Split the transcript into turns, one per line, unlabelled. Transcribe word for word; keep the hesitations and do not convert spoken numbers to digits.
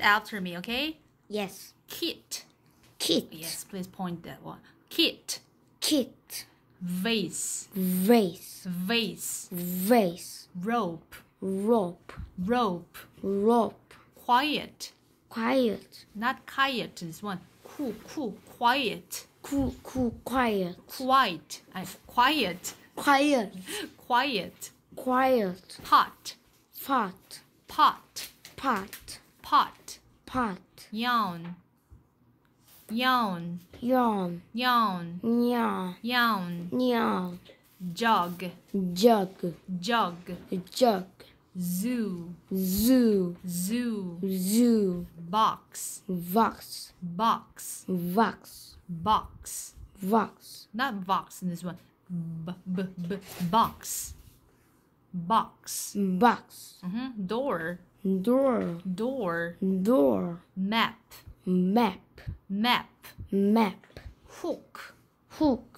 after me, okay?
Yes.
Kit.
Kit.
Yes, please point that one. Kit.
Kit.
Vase.
Vase.
Vase.
Vase.
Rope.
Rope.
Rope.
Rope.
Quiet.
Quiet.
Not quiet, this one. Cool, cool, quiet.
Cool, cool, quiet.
Quiet. Uh, quiet.
Quiet.
Quiet.
Quiet.
Pot.
Pot.
Pot.
Pot.
Pot.
Pot.
Yawn. Yawn.
Yawn.
Yawn.
Yawn.
Yawn.
Yawn.
Jug.
Jug.
Jug.
Jug.
Zoo.
Zoo.
Zoo.
Zoo.
Box.
Vox.
Box.
Vox.
Box.
Vox.
Not vox in this one. B, b, b, box. Box.
Box.
Mm-hmm. Door.
Door.
Door.
Door.
Map.
Map.
Map.
Map.
Hook.
Hook.